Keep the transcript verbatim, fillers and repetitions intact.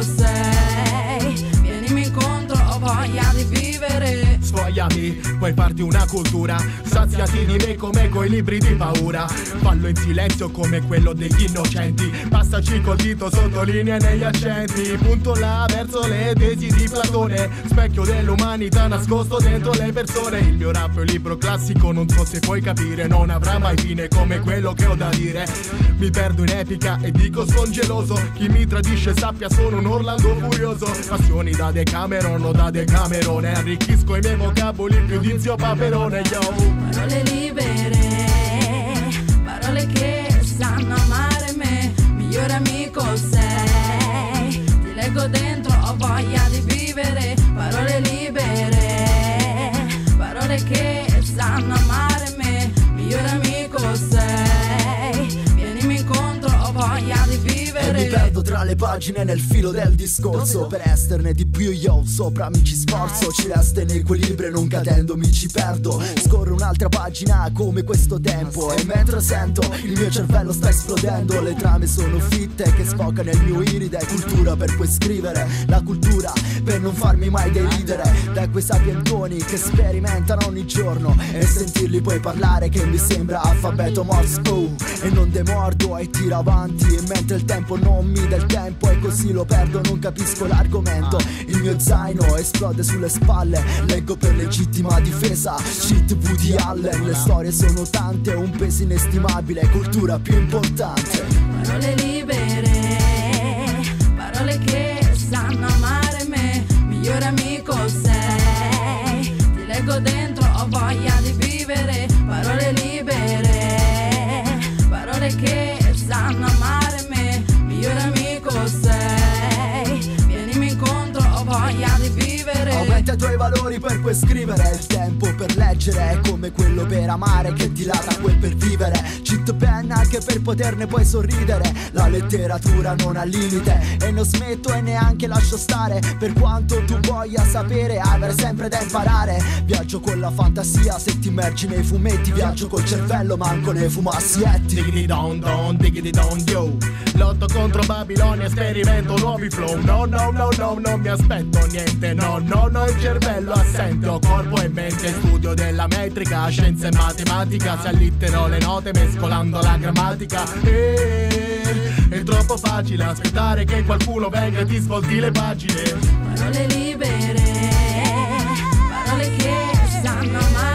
sei, vienimi incontro, ho voglia di vivere. Sfogliami, puoi farti una cultura, saziati di me come coi libri di paura. Fallo in silenzio come quello degli innocenti, passaci col dito, sottolinea negli accenti. Punto là verso le tesi di Platone, specchio dell'umanità nascosto dentro le persone. Il mio rap è un libro classico, non so se puoi capire, non avrà mai fine come quello che ho da dire. Mi perdo in epica e dico son geloso, chi mi tradisce sappia sono un Orlando furioso. Passioni da Decameron o da Decamerone, arricchisco i miei vocaboli più di Zio Paperone, yo. Parole libere, parole che sanno amare me, migliore amico sei, ti leggo dentro, ho voglia di vivere. Parole libere, parole che sanno amare me, migliore amico sei, vienimi incontro, ho voglia di vivere. E mi perdo tra le pagine nel filo del discorso, per esterne di più io sopra mi ci sforzo. Ci resta in equilibrio e non cadendo mi ci perdo. Scorre un'altra pagina come questo tempo, e mentre sento il mio cervello sta esplodendo, le trame sono fitte che sfocano nel mio iride. Cultura per cui scrivere, la cultura per non farmi mai deridere da quei sapientoni che sperimentano ogni giorno, e sentirli poi parlare che mi sembra alfabeto Morse. Oh, e non demordo e tiro avanti, e mentre il tempo non mi dà il tempo e così lo perdo, non capisco l'argomento. Il mio zaino esplode sulle spalle, leggo per legittima difesa shit Woody Allen. Le storie sono tante, un peso inestimabile, cultura più importante. Parole libere, parole che sanno amare me, migliore amico sei, ti leggo dentro, ho voglia di vivere. Parole libere, parole che sanno amare me, migliore amico sei, vienimi incontro, ho voglia di vivere. Aumenta i tuoi valori per cui scrivere, il tempo per leggere è come quello per amare che dilata quel per vivere. Cheat pen anche per poterne poi sorridere, la letteratura non ha limite e non smetto e neanche lascio stare. Per quanto tu voglia sapere, avere sempre da imparare. Viaggio con la fantasia, se ti immergi nei fumetti, viaggio col cervello, manco nei fumassietti. Diggity don don, diggity don yo, lotto contro Babilonia, sperimento nuovi flow. No no no no, non mi aspetto niente, no no no, il cervello assente, ho corpo e mente, studio della metrica, scienza e matematica, si allitterò le note mescolando la grammatica. E è troppo facile aspettare che qualcuno venga e ti svolti le pagine. Parole libere, parole che sanno amare